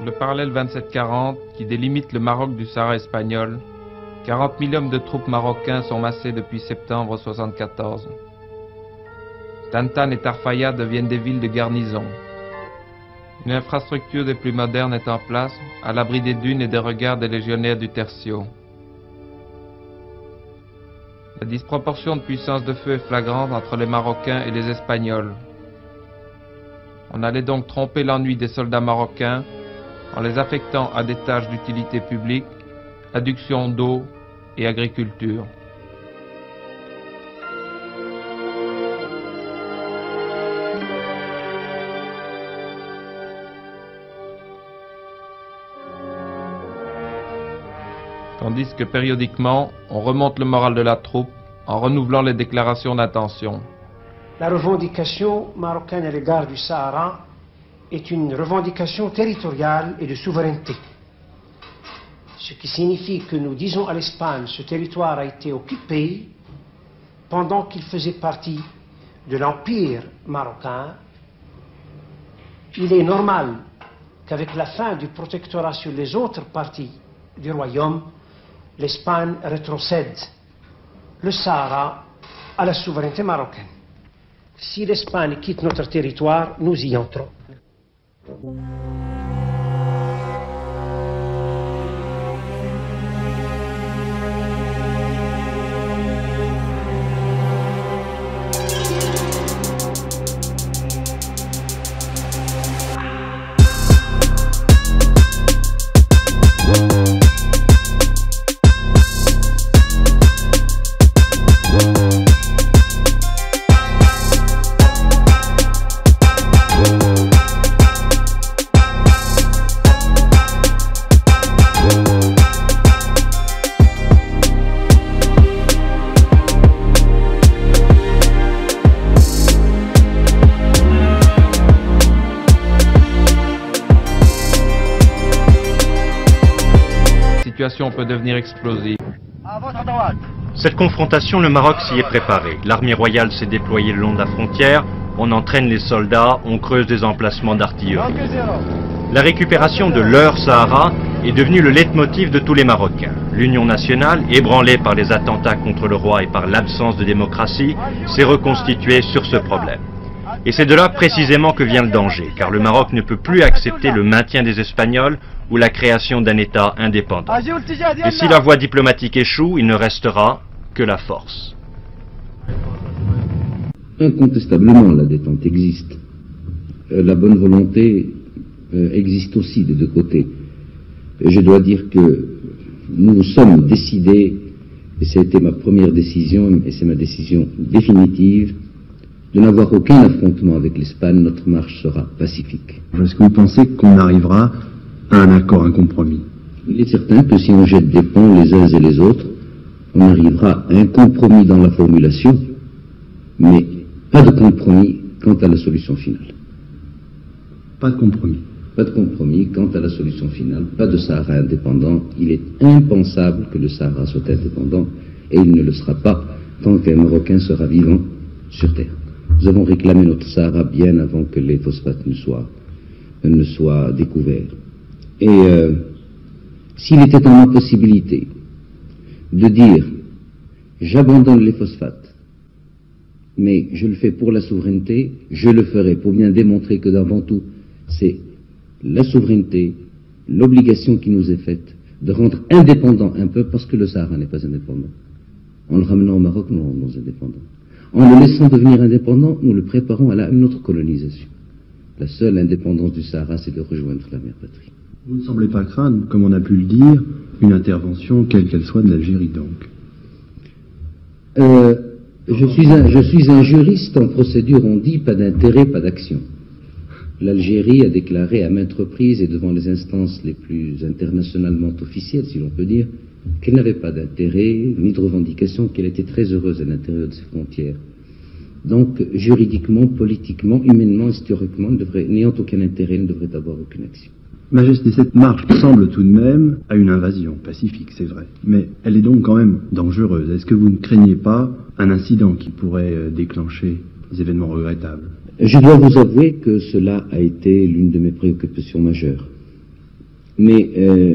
le parallèle 2740 qui délimite le Maroc du Sahara espagnol, 40 000 hommes de troupes marocains sont massés depuis septembre 1974. Tantan et Tarfaya deviennent des villes de garnison. Une infrastructure des plus modernes est en place, à l'abri des dunes et des regards des légionnaires du Tercio. La disproportion de puissance de feu est flagrante entre les Marocains et les Espagnols. On allait donc tromper l'ennui des soldats marocains en les affectant à des tâches d'utilité publique, adduction d'eau et agriculture. Tandis que périodiquement, on remonte le moral de la troupe en renouvelant les déclarations d'intention. La revendication marocaine à l'égard du Sahara est une revendication territoriale et de souveraineté. Ce qui signifie que nous disons à l'Espagne, ce territoire a été occupé pendant qu'il faisait partie de l'Empire marocain. Il est normal qu'avec la fin du protectorat sur les autres parties du royaume, l'Espagne rétrocède le Sahara à la souveraineté marocaine. Si l'Espagne quitte notre territoire, nous y entrons. La situation peut devenir explosive. Cette confrontation, le Maroc s'y est préparé. L'armée royale s'est déployée le long de la frontière, on entraîne les soldats, on creuse des emplacements d'artillerie. La récupération de leur Sahara est devenue le leitmotiv de tous les Marocains. L'Union nationale, ébranlée par les attentats contre le roi et par l'absence de démocratie, s'est reconstituée sur ce problème. Et c'est de là précisément que vient le danger, car le Maroc ne peut plus accepter le maintien des Espagnols ou la création d'un État indépendant. Et si la voie diplomatique échoue, il ne restera que la force. Incontestablement, la détente existe. La bonne volonté existe aussi des deux côtés. Je dois dire que nous sommes décidés, et ça a été ma première décision, et c'est ma décision définitive, de n'avoir aucun affrontement avec l'Espagne. Notre marche sera pacifique. Est-ce que vous pensez qu'on arrivera à un accord, un compromis? Il est certain que si on jette des ponts les uns et les autres, on arrivera à un compromis dans la formulation, mais pas de compromis quant à la solution finale. Pas de compromis. Pas de compromis quant à la solution finale, pas de Sahara indépendant. Il est impensable que le Sahara soit indépendant, et il ne le sera pas tant qu'un Marocain sera vivant sur Terre. Nous avons réclamé notre Sahara bien avant que les phosphates ne soient découverts. Et s'il était en ma possibilité de dire j'abandonne les phosphates, mais je le fais pour la souveraineté, je le ferai pour bien démontrer que d'avant tout, c'est la souveraineté, l'obligation qui nous est faite de rendre indépendant un peuple, parce que le Sahara n'est pas indépendant. En le ramenant au Maroc, nous le rendons indépendant. En le laissant devenir indépendant, nous le préparons à une autre colonisation. La seule indépendance du Sahara, c'est de rejoindre la mère patrie. Vous ne semblez pas craindre, comme on a pu le dire, une intervention, quelle qu'elle soit, de l'Algérie donc? Je suis un juriste en procédure, on dit pas d'intérêt, pas d'action. L'Algérie a déclaré à maintes reprises et devant les instances les plus internationalement officielles, si l'on peut dire, qu'elle n'avait pas d'intérêt ni de revendication, qu'elle était très heureuse à l'intérieur de ses frontières. Donc, juridiquement, politiquement, humainement, historiquement, n'ayant aucun intérêt, ne devrait avoir aucune action. Majesté, cette marche ressemble tout de même à une invasion pacifique, c'est vrai, mais elle est donc quand même dangereuse. Est-ce que vous ne craignez pas un incident qui pourrait déclencher des événements regrettables? Je dois vous avouer que cela a été l'une de mes préoccupations majeures. Mais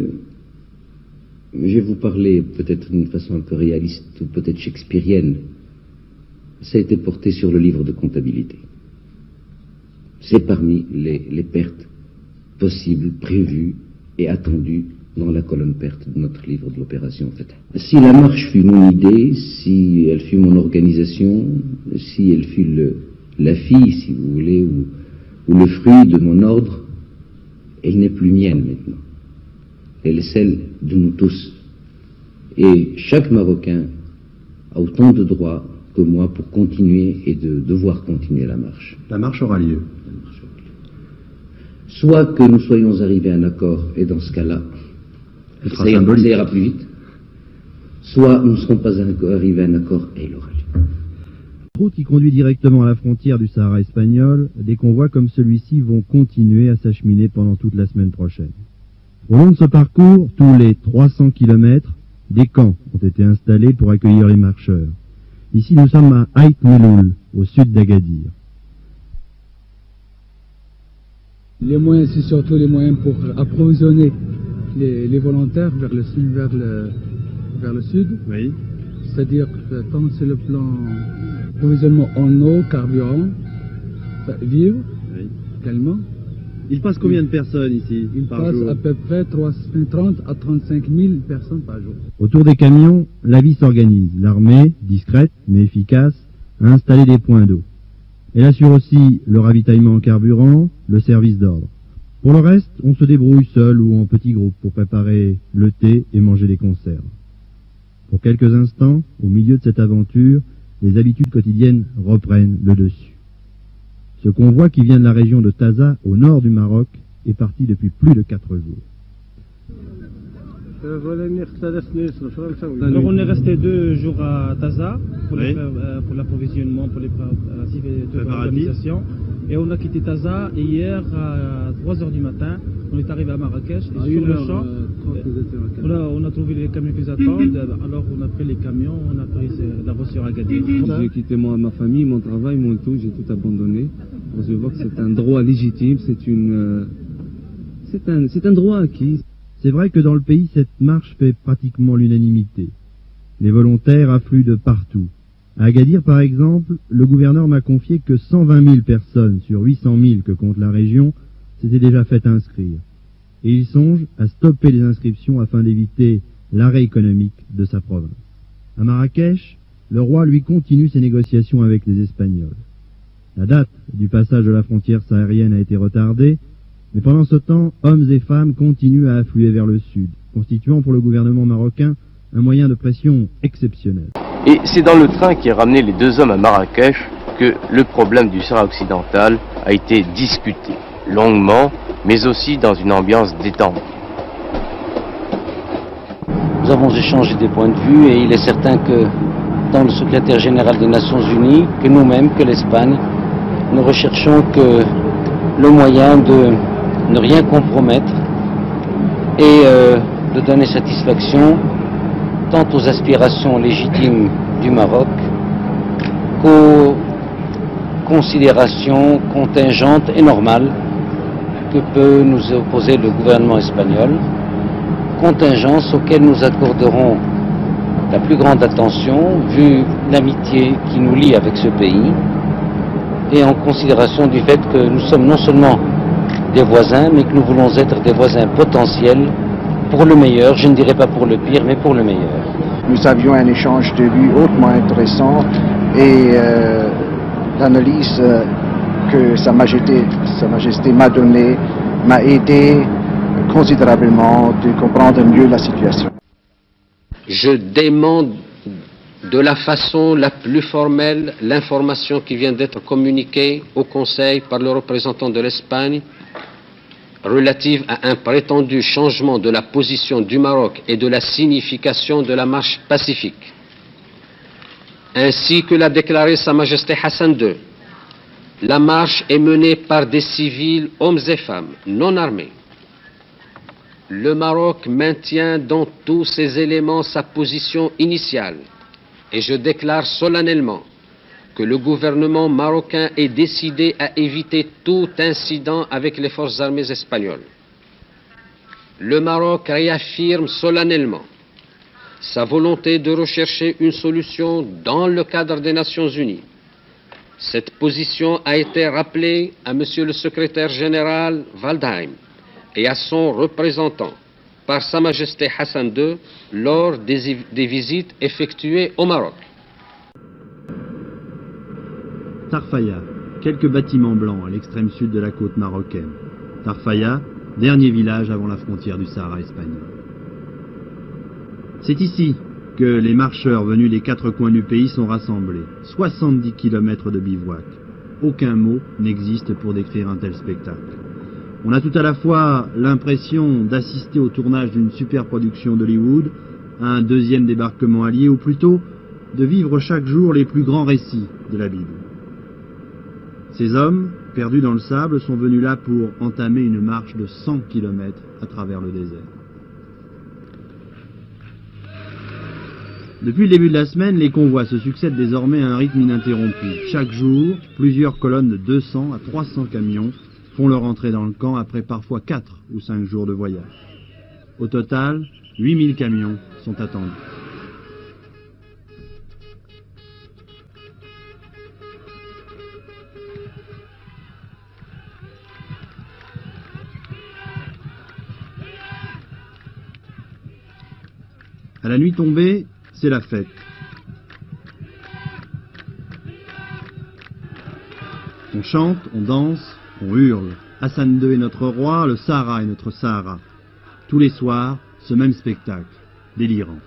je vais vous parler peut-être d'une façon un peu réaliste ou peut-être shakespearienne. Ça a été porté sur le livre de comptabilité. C'est parmi les pertes possibles, prévues et attendues dans la colonne perte de notre livre de l'opération Fatah. Si la marche fut mon idée, si elle fut mon organisation, si elle fut la fille, si vous voulez, ou le fruit de mon ordre, elle n'est plus mienne maintenant. Elle est celle de nous tous. Et chaque Marocain a autant de droits que moi pour continuer et de devoir continuer la marche. La marche aura lieu. Soit que nous soyons arrivés à un accord, et dans ce cas-là, ça ira plus vite, soit nous ne serons pas arrivés à un accord et il aura lieu. La route qui conduit directement à la frontière du Sahara espagnol, des convois comme celui-ci vont continuer à s'acheminer pendant toute la semaine prochaine. Au long de ce parcours, tous les 300 km, des camps ont été installés pour accueillir les marcheurs. Ici, nous sommes à Aït Meloul, au sud d'Agadir. Les moyens, c'est surtout les moyens pour approvisionner les volontaires vers le sud. Oui. C'est-à-dire que tant c'est le plan approvisionnement en eau, carburant, vivres, Oui. également. Il passe combien de personnes ici Il par passe jour? à peu près 30 à 35 000 personnes par jour. Autour des camions, la vie s'organise. L'armée, discrète mais efficace, a installé des points d'eau. Elle assure aussi le ravitaillement en carburant, le service d'ordre. Pour le reste, on se débrouille seul ou en petits groupes pour préparer le thé et manger des conserves. Pour quelques instants, au milieu de cette aventure, les habitudes quotidiennes reprennent le dessus. Ce convoi qui vient de la région de Taza, au nord du Maroc, est parti depuis plus de 4 jours. Alors on est resté 2 jours à Taza pour l'approvisionnement, pour les préparatifs. Et on a quitté Taza et hier à 3h du matin, on est arrivé à Marrakech et sur le champ, on a trouvé les camions qui nous attendent, alors on a pris les camions, on a pris la voie sur Agadir. J'ai quitté ma famille, mon travail, mon tout, j'ai tout abandonné. Je vois que c'est un droit légitime, c'est un droit acquis. C'est vrai que dans le pays, cette marche fait pratiquement l'unanimité. Les volontaires affluent de partout. À Agadir, par exemple, le gouverneur m'a confié que 120 000 personnes sur 800 000 que compte la région s'étaient déjà fait inscrire. Et il songe à stopper les inscriptions afin d'éviter l'arrêt économique de sa province. À Marrakech, le roi, lui, continue ses négociations avec les Espagnols. La date du passage de la frontière saharienne a été retardée, mais pendant ce temps, hommes et femmes continuent à affluer vers le sud, constituant pour le gouvernement marocain un moyen de pression exceptionnel. Et c'est dans le train qui a ramené les 2 hommes à Marrakech que le problème du Sahara occidental a été discuté, longuement, mais aussi dans une ambiance détendue. Nous avons échangé des points de vue et il est certain que tant le secrétaire général des Nations Unies, que nous-mêmes, que l'Espagne, nous recherchons que le moyen de ne rien compromettre et de donner satisfaction tant aux aspirations légitimes du Maroc qu'aux considérations contingentes et normales que peut nous opposer le gouvernement espagnol, contingences auxquelles nous accorderons la plus grande attention vu l'amitié qui nous lie avec ce pays et en considération du fait que nous sommes non seulement des voisins mais que nous voulons être des voisins potentiels pour le meilleur, je ne dirais pas pour le pire, mais pour le meilleur. Nous avions un échange de vues hautement intéressant et l'analyse que Sa Majesté m'a donnée m'a aidé considérablement de comprendre mieux la situation. Je demande de la façon la plus formelle l'information qui vient d'être communiquée au Conseil par le représentant de l'Espagne relative à un prétendu changement de la position du Maroc et de la signification de la marche pacifique, ainsi que l'a déclaré Sa Majesté Hassan II. La marche est menée par des civils, hommes et femmes, non armés. Le Maroc maintient dans tous ses éléments sa position initiale et je déclare solennellement que le gouvernement marocain est décidé à éviter tout incident avec les forces armées espagnoles. le Maroc réaffirme solennellement sa volonté de rechercher une solution dans le cadre des Nations Unies. Cette position a été rappelée à Monsieur le secrétaire général Waldheim et à son représentant par Sa Majesté Hassan II lors des visites effectuées au Maroc. Tarfaya, quelques bâtiments blancs à l'extrême sud de la côte marocaine. Tarfaya, dernier village avant la frontière du Sahara espagnol. C'est ici que les marcheurs venus des 4 coins du pays sont rassemblés. 70 km de bivouac. Aucun mot n'existe pour décrire un tel spectacle. On a tout à la fois l'impression d'assister au tournage d'une superproduction d'Hollywood, à un deuxième débarquement allié, ou plutôt de vivre chaque jour les plus grands récits de la Bible. Ces hommes, perdus dans le sable, sont venus là pour entamer une marche de 100 km à travers le désert. Depuis le début de la semaine, les convois se succèdent désormais à un rythme ininterrompu. Chaque jour, plusieurs colonnes de 200 à 300 camions font leur entrée dans le camp après parfois 4 ou 5 jours de voyage. Au total, 8000 camions sont attendus. À la nuit tombée, c'est la fête. On chante, on danse, on hurle. Hassan II est notre roi, le Sahara est notre Sahara. Tous les soirs, ce même spectacle, délirant.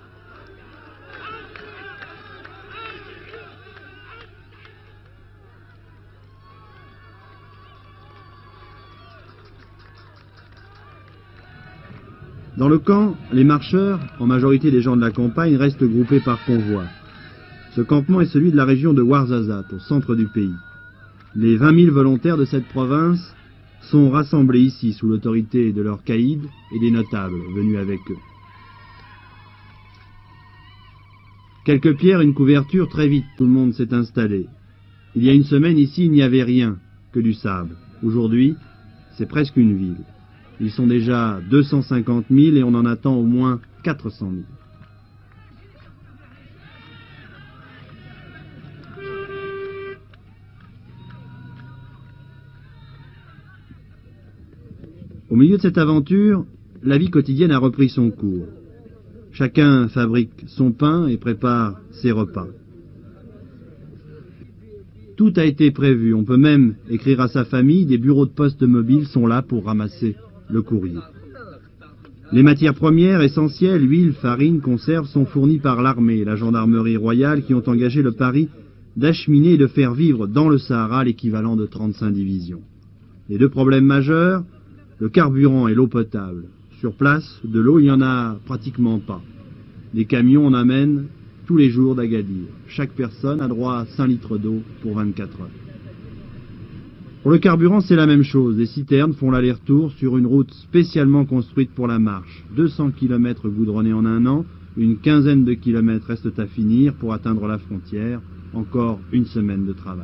Dans le camp, les marcheurs, en majorité des gens de la campagne, restent groupés par convoi. Ce campement est celui de la région de Ouarzazate, au centre du pays. Les 20 000 volontaires de cette province sont rassemblés ici sous l'autorité de leurs caïds et des notables venus avec eux. Quelques pierres, une couverture, très vite tout le monde s'est installé. Il y a une semaine ici, il n'y avait rien que du sable. Aujourd'hui, c'est presque une ville. Ils sont déjà 250 000 et on en attend au moins 400 000. Au milieu de cette aventure, la vie quotidienne a repris son cours. Chacun fabrique son pain et prépare ses repas. Tout a été prévu, on peut même écrire à sa famille, des bureaux de poste mobiles sont là pour ramasser le courrier. Les matières premières essentielles, huile, farine, conserves, sont fournies par l'armée et la gendarmerie royale qui ont engagé le pari d'acheminer et de faire vivre dans le Sahara l'équivalent de 35 divisions. Les deux problèmes majeurs, le carburant et l'eau potable. Sur place, de l'eau, il n'y en a pratiquement pas. Les camions en amènent tous les jours d'Agadir. Chaque personne a droit à 5 litres d'eau pour 24 heures. Pour le carburant, c'est la même chose. Des citernes font l'aller-retour sur une route spécialement construite pour la marche. 200 km goudronnés en un an, une quinzaine de kilomètres restent à finir pour atteindre la frontière. Encore une semaine de travail.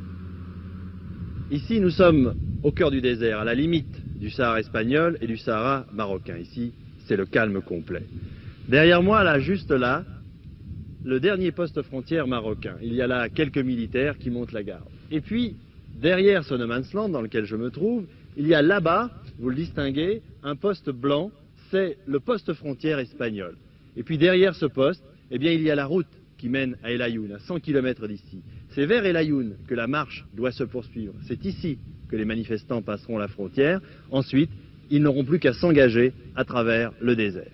Ici, nous sommes au cœur du désert, à la limite du Sahara espagnol et du Sahara marocain. Ici, c'est le calme complet. Derrière moi, là, juste là, le dernier poste frontière marocain. Il y a là quelques militaires qui montent la garde. Et puis, derrière ce no man's land dans lequel je me trouve, il y a là-bas, vous le distinguez, un poste blanc, c'est le poste frontière espagnol. Et puis derrière ce poste, eh bien, il y a la route qui mène à El Ayoun, à 100 km d'ici. C'est vers El Ayoun que la marche doit se poursuivre. C'est ici que les manifestants passeront la frontière. Ensuite, ils n'auront plus qu'à s'engager à travers le désert.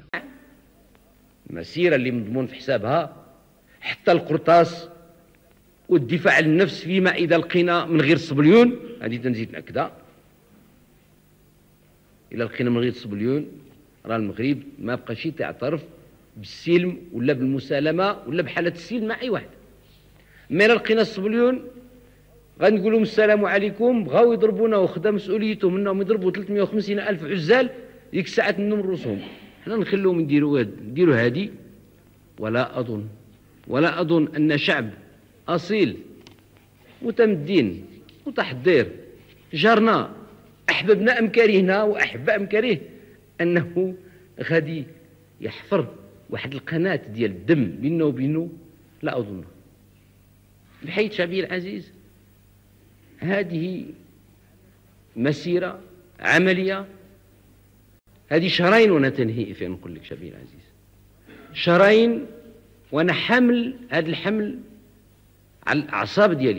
والدفاع عن النفس فيما إذا لقينا من غير الصبليون هذه تنزيد نأكدها إلا لقينا من غير الصبليون راه المغرب ما بقاش تعترف بالسلم ولا بالمسالمة ولا بحالة السلم مع أي واحد. ما إلا لقينا الصبليون غنقول لهم السلام عليكم بغاو يضربونا وخدا مسؤوليتهم انهم يضربوا 350 ألف عزال ديك الساعات منهم رؤوسهم. حنا نخلوهم يديروا هادي ولا أظن أن شعب أصيل متمدين متحضر جارنا أحببنا أم كرهنا وأحب أم كره أنه غادي يحفر واحد القناة ديال الدم بينه وبينه، لا أظن. بحيث شعبي العزيز، هذه مسيرة عملية، هذه شهرين وأنا تنهي فيها. نقول لك شعبي العزيز، شهرين وأنا حمل هذا الحمل على الأعصاب ديالي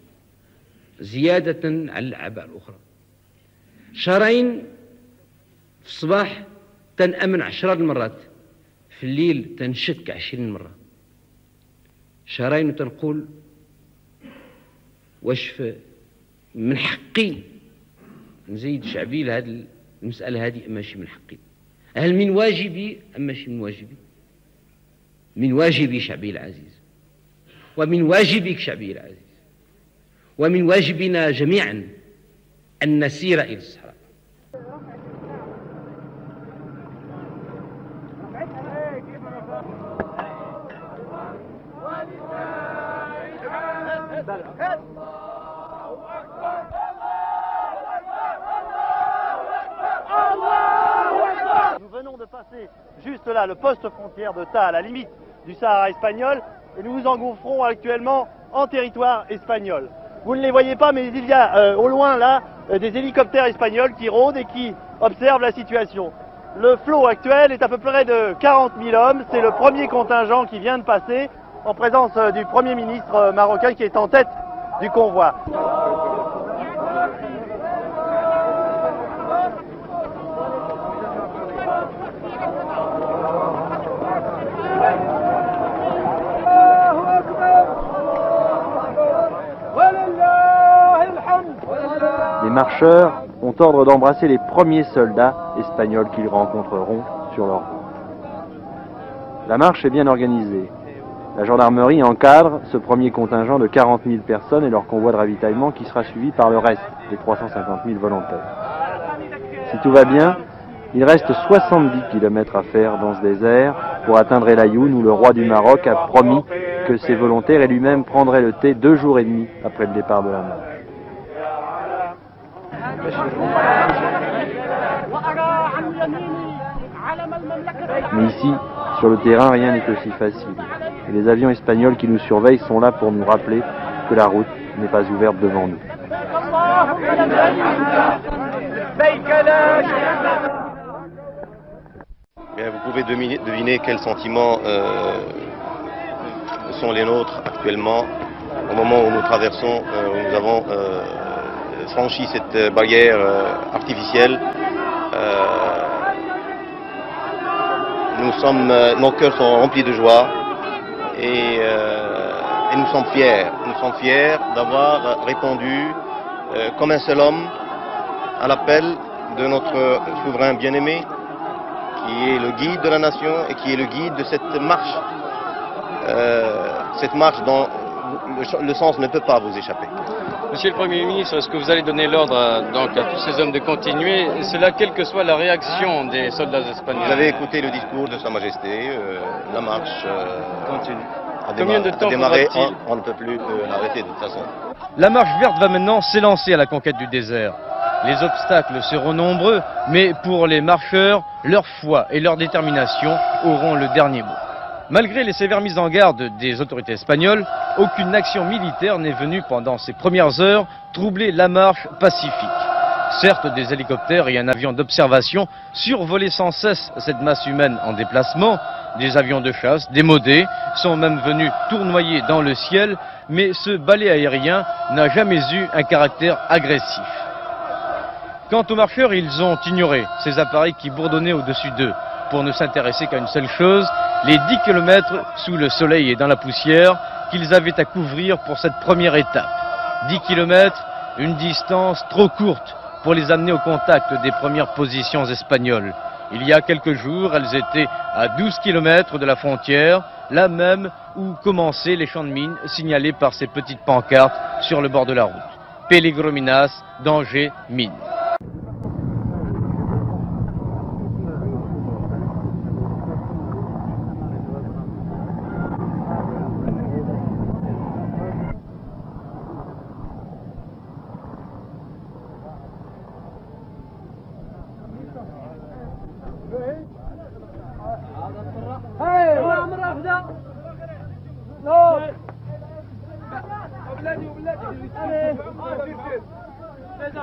زيادة على الأعباء الأخرى. شهرين في الصباح تنأمن 10 المرات، في الليل تنشك 20 مرة. شهرين وتنقول واش من حقي نزيد شعبي لهذه المسألة هذه أم ماشي من حقي؟ هل من واجبي أم ماشي من واجبي؟ من واجبي شعبي العزيز، ومن واجبك شعبي العزيز، ومن واجبنا جميعا أن نسير إلى الصحراء. Nous venons de passer juste là le poste frontière de Ta, à la limite du Sahara espagnol, et nous nous engouffrons actuellement en territoire espagnol. Vous ne les voyez pas, mais il y a au loin là des hélicoptères espagnols qui rôdent et qui observent la situation. Le flot actuel est à peu près de 40 000 hommes, c'est le premier contingent qui vient de passer en présence du Premier ministre marocain qui est en tête du convoi. Les marcheurs ont ordre d'embrasser les premiers soldats espagnols qu'ils rencontreront sur leur route. La marche est bien organisée. La gendarmerie encadre ce premier contingent de 40 000 personnes et leur convoi de ravitaillement qui sera suivi par le reste des 350 000 volontaires. Si tout va bien, il reste 70 km à faire dans ce désert pour atteindre El Ayoun où le roi du Maroc a promis que ses volontaires et lui-même prendraient le thé 2 jours et demi après le départ de la marche. Mais ici, sur le terrain, rien n'est aussi facile. Et les avions espagnols qui nous surveillent sont là pour nous rappeler que la route n'est pas ouverte devant nous. Bien, vous pouvez deviner quels sentiments sont les nôtres actuellement au moment où nous traversons, où nous avons franchi cette barrière artificielle. Nos cœurs sont remplis de joie et nous sommes fiers. Nous sommes fiers d'avoir répondu comme un seul homme à l'appel de notre souverain bien-aimé, qui est le guide de la nation et qui est le guide de cette marche dont le sens ne peut pas vous échapper. Monsieur le Premier ministre, est-ce que vous allez donner l'ordre à tous ces hommes de continuer, et cela quelle que soit la réaction des soldats espagnols? Vous avez écouté le discours de Sa Majesté, la marche continue. Combien de temps faudra-t-il? On ne peut plus l'arrêter de toute façon. La marche verte va maintenant s'élancer à la conquête du désert. Les obstacles seront nombreux, mais pour les marcheurs, leur foi et leur détermination auront le dernier mot. Malgré les sévères mises en garde des autorités espagnoles, aucune action militaire n'est venue pendant ces premières heures troubler la marche pacifique. Certes, des hélicoptères et un avion d'observation survolaient sans cesse cette masse humaine en déplacement. Des avions de chasse, démodés, sont même venus tournoyer dans le ciel, mais ce balai aérien n'a jamais eu un caractère agressif. Quant aux marcheurs, ils ont ignoré ces appareils qui bourdonnaient au-dessus d'eux, pour ne s'intéresser qu'à une seule chose, les 10 km sous le soleil et dans la poussière qu'ils avaient à couvrir pour cette première étape. 10 km, une distance trop courte pour les amener au contact des premières positions espagnoles. Il y a quelques jours, elles étaient à 12 km de la frontière, là même où commençaient les champs de mines signalés par ces petites pancartes sur le bord de la route. Peligro minas, danger, mine.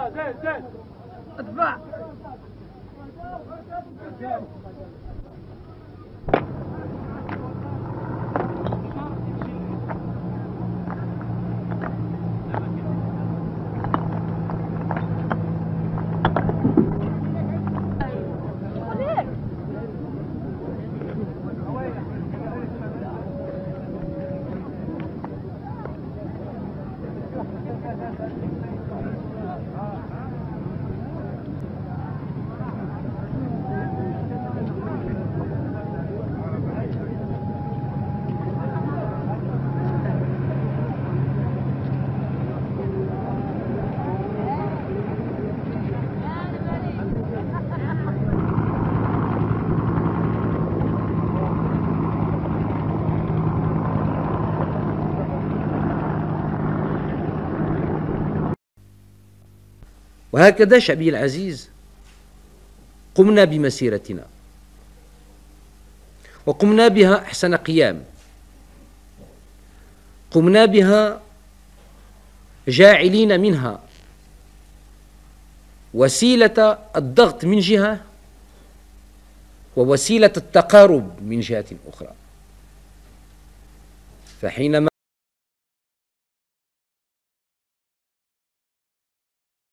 وهكذا شعبي العزيز قمنا بمسيرتنا وقمنا بها أحسن قيام، قمنا بها جاعلين منها وسيلة الضغط من جهة ووسيلة التقارب من جهة أخرى. فحينما